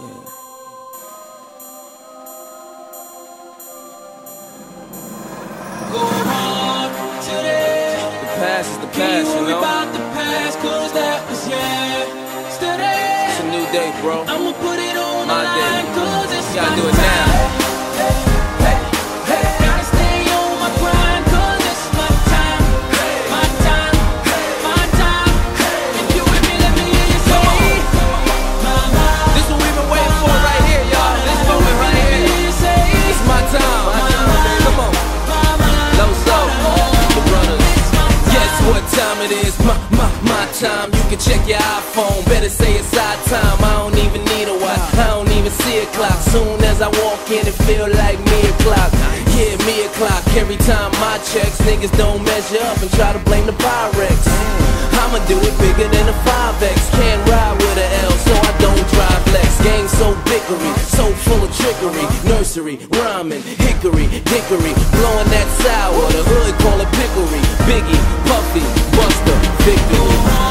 Go hard today. The past is the past, Can't you worry know? about the past, cause that was yesterday. It's a new day, bro. I'ma put it on My the day. line, cause it's You gotta my do it now. time. Gotta stay on my grind, cause it's my time. My time, my time. If you with me, let me hear you say, mama. This is what we've been waiting for right here, y'all. This moment right here. It's my time. Come on. Low soul, the runners. Guess what time it is? My time. You can check your iPhone. Better say it's our time. I don't even need a watch. I don't even see a clock. Soon as I walk in, it feel like me o'clock. Yeah, me o'clock. Every time my checks, niggas don't measure up and try to blame the Pyrex. I'ma do it bigger than a 5X. Can't ride with a L, so I don't drive Lex. Game so bickery, so full of trickery. Nursery, rhyming, hickory, dickory. Blowing that sour, the hood call it picklery. Biggie, Puffy, Buster, victory.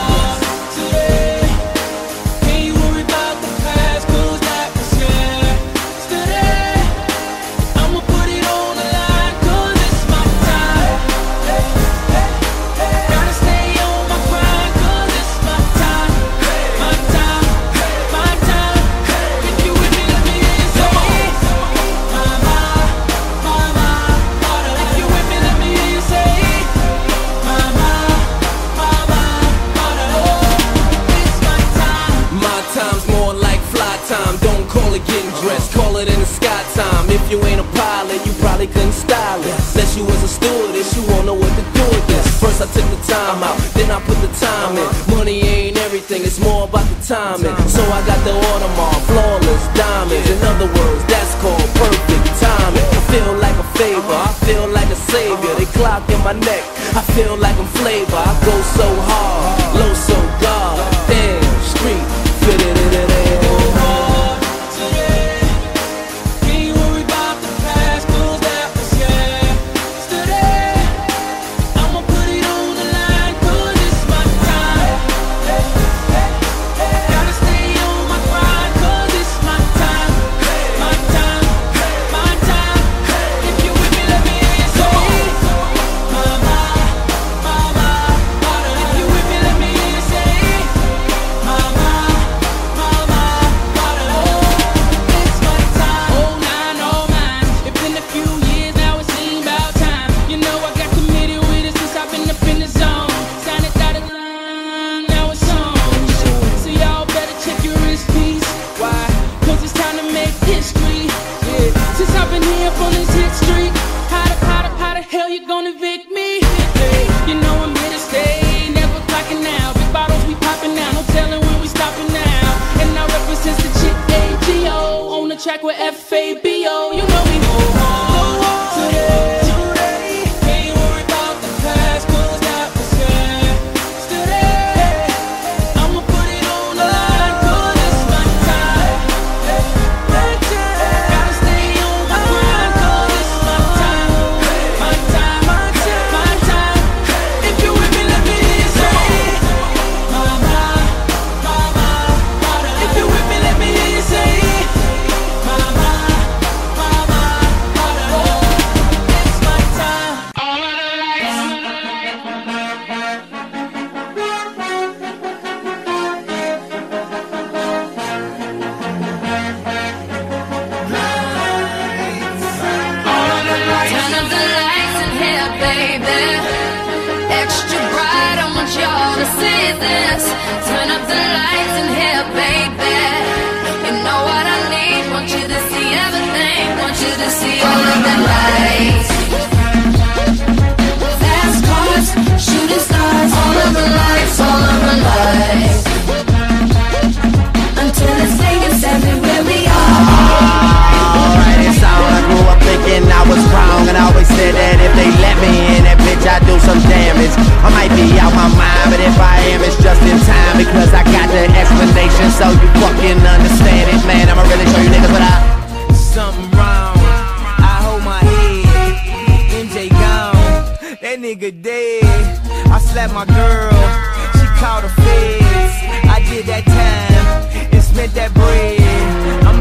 Call it in the sky time. If you ain't a pilot, you probably couldn't style it. Unless you was a stewardess, you won't know what to do with this. First I took the time out, then I put the time in. Money ain't everything, it's more about the timing. So I got the Audemars, flawless diamonds. In other words, that's called perfect timing. I feel like a favor, I feel like a savior. They clock in my neck, I feel like I'm flavor. I go so hard, low so God. Damn, street, fit it in it. Track with FABO, you know we go hard today. Ain't worry about the past, cause that was yesterday. I'ma put it on the line, cause it's my time. Gotta stay on my grind, cause it's my time. My time, my time, my time. If you with me, let me hear you say, mama, mama. If you with me, let me hear you say, turn up the lights in here, baby. You know what I need. Want you to see everything. Want you to see all of the lights. Fast cars, shooting stars, all of the lights, all of the lights. Until it's taken everywhere we are. Alright, it's on. I grew up thinking I was wrong, and I always said that if they let me in, that bitch I do some damage. I might be out my mind, but if I am, it's just in time, because I got the explanation, so you fucking understand it, man. I'ma really show you niggas what something wrong. I hold my head. MJ gone. That nigga dead. I slapped my girl. She called the feds. I did that time and spent that bread.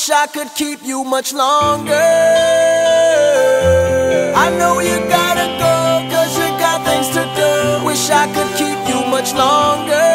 Wish I could keep you much longer. I know you gotta go, cause you got things to do. Wish I could keep you much longer.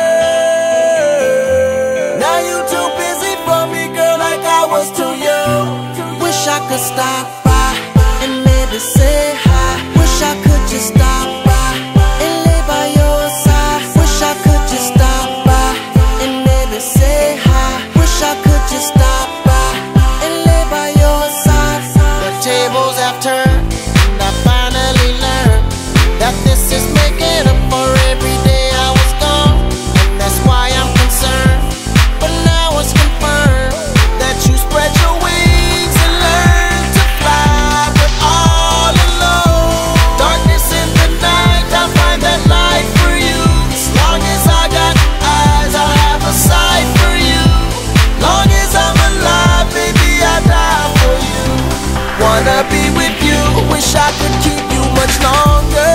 Now you too busy for me, girl, like I was too young. Wish I could stop by and maybe say hi. Wish I could just stop by and lay by your side. Wish I could just stop by and maybe say hi. Wish I could just stop by and lay by your side. The tables have turned, and I finally learned that this is making up for every day I was gone. And that's why I'm concerned, but now it's confirmed that you spread your wings and learn to fly, but all alone. Darkness in the night, I'll find that light for you. As long as I got eyes, I'll have a sight for you. Long as I'm alive, baby, I'll die for you. Wanna be with you, wish I could keep you much longer.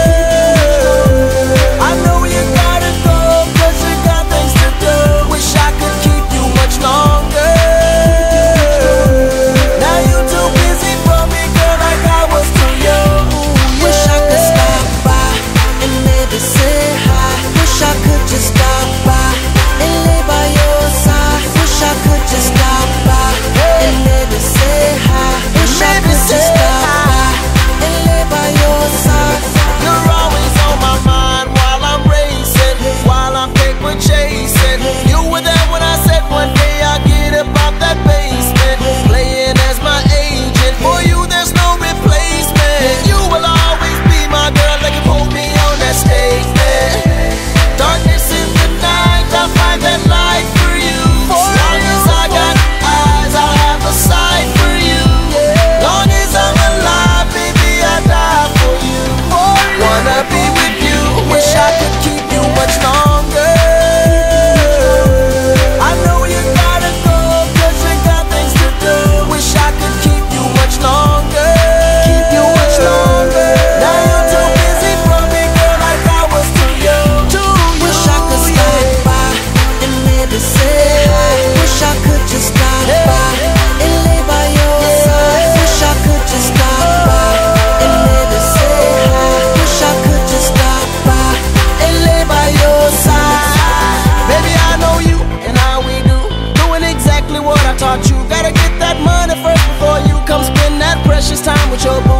I know you gotta go, cause you got things to do. Wish I could keep you much longer. Now you too busy for me, girl, like I was too young. Wish I could stop by and maybe say hi. Wish I could just stop by and lay by your side. Wish I could just stop by and maybe say hi. Wish I could just stop by and lay by your side. You're always on my mind while I'm racing, while I'm paper chasing. You were there when I said one day I'll get up out that basement, playing as my agent. For you there's no replacement. You will always be my girl, like you hold me on that stage, man. Darkness in the night, I'll find that light for you. As long as I got eyes, I'll have a sight for you. Long as I'm alive, baby, I'll die for you. Wanna be with you, wish I could keep you much longer. I know you gotta go, cause you got things to do. Wish I could keep you much longer. Keep you much longer. Now you're too busy for me, girl, like I was too young. Wish I could stop by and maybe say hi. Wish I could just stop by and lay by your side. Wish I could just stop by and maybe say hi. Wish I could just stop by and lay by your side. Baby, I know you and how we do, doing exactly what I taught you. Gotta get that money first before you come spend that precious time with your